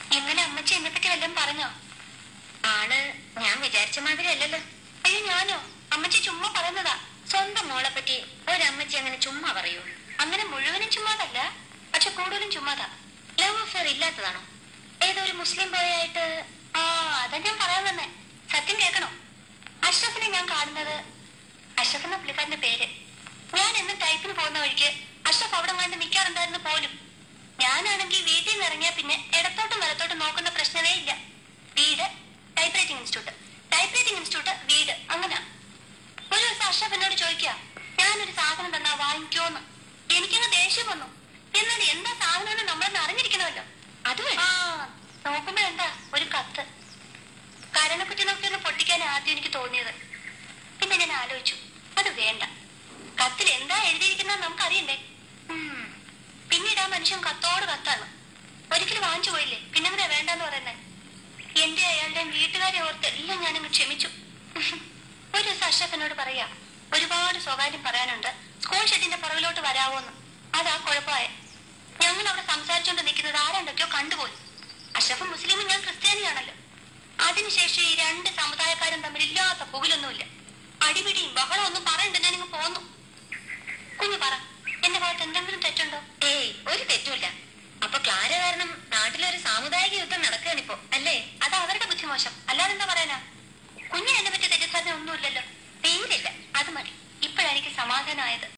എങ്ങനെ അമ്മച്ചി എന്നെ പറ്റി വല്ലതും പറഞ്ഞോ? ആള് ഞാൻ വിചാരിച്ച മാതിരി അല്ലല്ലോ. അയ്യോ ഞാനോ? അമ്മച്ചി ചുമ്മാ പറയുന്നതാ. സ്വന്തം മോളെ പറ്റി ഒരമ്മച്ചി അങ്ങനെ ചുമ്മാ പറയൂ? അങ്ങനെ മുഴുവനും ചുമ്മാതല്ല, പക്ഷെ കൂടുതലും ചുമ്മാതാ. Love affair ഇല്ലാത്തതാണോ? ഏതോ ഒരു മുസ്ലിം ബോയായിട്ട്? ആ അതാ ഞാൻ പറയാൻ തന്നെ. സത്യം കേൾക്കണോ? അഷ്റഫിനെ ഞാൻ കാണുന്നത്, അഷ്റഫ് എന്ന പുള്ളിക്കാരന്റെ പേര്, ഞാൻ എന്ന് ടൈപ്പിന് പോകുന്ന വഴിക്ക് അഷ്റഫ് അവിടെ കണ്ട് നിൽക്കാറുണ്ടായിരുന്നു പോലും. ഞാനാണെങ്കിൽ വീട്ടിൽ നിന്ന് ഇറങ്ങിയ പിന്നെ ഇടത്തോട്ടും വലത്തോട്ടും നോക്കുന്ന പ്രശ്നമേ ഇല്ല. വീട് type writing institute, type writing institute വീട്, അങ്ങനെ. ഒരു ദിവസം അഷ്റഫ് എന്നോട് ചോദിക്കുക, ഞാനൊരു സാധനം തന്നാ വാങ്ങിക്കോന്ന്. എനിക്കങ്ങ് ദേഷ്യം വന്നു. എന്നാൽ എന്താ സാധനം നമ്മളെന്ന് അറിഞ്ഞിരിക്കണമല്ലോ. അത് നോക്കുമ്പോ എന്താ ഒരു കത്ത്. കരണക്കുറ്റി നോക്കിയൊന്ന് പൊട്ടിക്കാൻ ആദ്യം എനിക്ക് തോന്നിയത്. പിന്നെ ഞാൻ ആലോചിച്ചു, അത് വേണ്ട. കത്തിൽ എന്താ എഴുതിയിരിക്കുന്നത് നമുക്കറിയണ്ടേ. പിന്നീട് ആ മനുഷ്യൻ കത്തോട് കത്താണ്. ഒരിക്കലും വാങ്ങിച്ചു പോയില്ലേ, പിന്നെങ്ങനെ വേണ്ടെന്ന് പറയുന്നേ. എന്റെ അയാളുടെയും വീട്ടുകാരെ ഓർത്ത് എല്ലാം ഞാനങ്ങ് ക്ഷമിച്ചു. ഒരു ദിവസം അഷ്റഫിനോട് പറയാ, ഒരുപാട് സ്വകാര്യം പറയാനുണ്ട്, സ്കൂൾ ഷെഡിന്റെ പുറകിലോട്ട് വരാവോന്ന്. അതാ കുഴപ്പമായ. ഞങ്ങൾ അവിടെ സംസാരിച്ചുകൊണ്ട് നിൽക്കുന്നത് ആരാണ്ടൊക്കെയോ കണ്ടുപോയി. അഷ്റഫ് മുസ്ലിമും ഞാൻ ക്രിസ്ത്യാനിയാണല്ലോ. അതിനുശേഷം ഈ രണ്ട് സമുദായക്കാരും തമ്മിൽ ഇല്ലാത്ത പുകലൊന്നുമില്ല. അടിപിടിയും ബഹളം ഒന്നും പറയണ്ട, ഞാനിങ്ങ് പോന്നു. കുഞ്ഞു പറ, എന്റെ ഭാഗത്ത് എന്തെങ്കിലും തെറ്റുണ്ടോ? ഏയ്, ഒരു തെറ്റുമില്ല. അപ്പൊ ക്ലാര കാരണം നാട്ടിലൊരു സാമുദായിക യുദ്ധം നടക്കുകയാണിപ്പോ, അല്ലേ? അത് അവരുടെ ബുദ്ധിമോശം, അല്ലാതെ എന്താ പറയാനാ. കുഞ്ഞിന് എന്നെ പറ്റി തെറ്റിദ്ധാരണ ഒന്നുമില്ലല്ലോ. തീരില്ല. അത് മതി. ഇപ്പോഴെനിക്ക് സമാധാനമായത്.